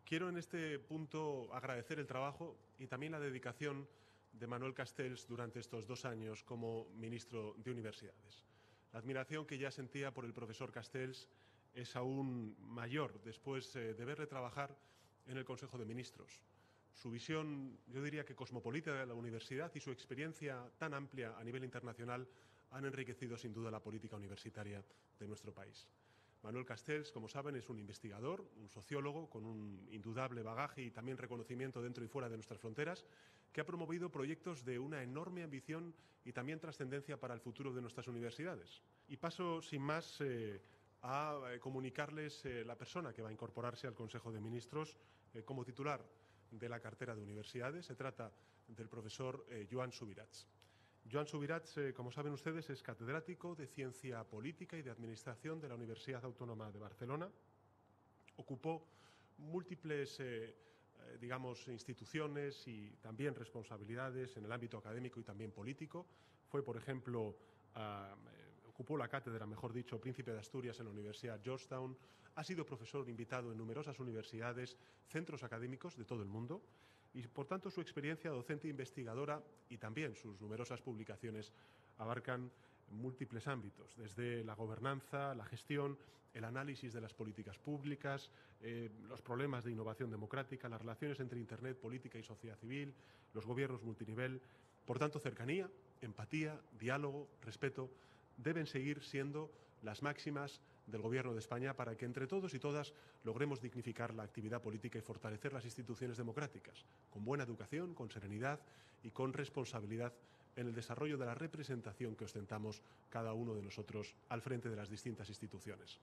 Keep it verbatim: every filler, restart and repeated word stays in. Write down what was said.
Quiero en este punto agradecer el trabajo y también la dedicación de Manuel Castells durante estos dos años como ministro de Universidades. La admiración que ya sentía por el profesor Castells es aún mayor después de verle trabajar en el Consejo de Ministros. Su visión, yo diría que cosmopolita de la universidad y su experiencia tan amplia a nivel internacional han enriquecido sin duda la política universitaria de nuestro país. Manuel Castells, como saben, es un investigador, un sociólogo con un indudable bagaje y también reconocimiento dentro y fuera de nuestras fronteras, que ha promovido proyectos de una enorme ambición y también trascendencia para el futuro de nuestras universidades. Y paso, sin más, eh, a eh, comunicarles eh, la persona que va a incorporarse al Consejo de Ministros eh, como titular de la cartera de universidades. Se trata del profesor eh, Joan Subirats. Joan Subirats, eh, como saben ustedes, es catedrático de Ciencia Política y de Administración de la Universidad Autónoma de Barcelona. Ocupó múltiples, eh, eh, digamos, instituciones y también responsabilidades en el ámbito académico y también político. Fue, por ejemplo, Uh, eh, ocupó la cátedra, mejor dicho, Príncipe de Asturias en la Universidad Georgetown. Ha sido profesor invitado en numerosas universidades, centros académicos de todo el mundo y, por tanto, su experiencia docente e investigadora y también sus numerosas publicaciones abarcan múltiples ámbitos, desde la gobernanza, la gestión, el análisis de las políticas públicas, eh, los problemas de innovación democrática, las relaciones entre Internet, política y sociedad civil, los gobiernos multinivel. Por tanto, cercanía, empatía, diálogo, respeto deben seguir siendo las máximas del Gobierno de España para que entre todos y todas logremos dignificar la actividad política y fortalecer las instituciones democráticas, con buena educación, con serenidad y con responsabilidad en el desarrollo de la representación que ostentamos cada uno de nosotros al frente de las distintas instituciones.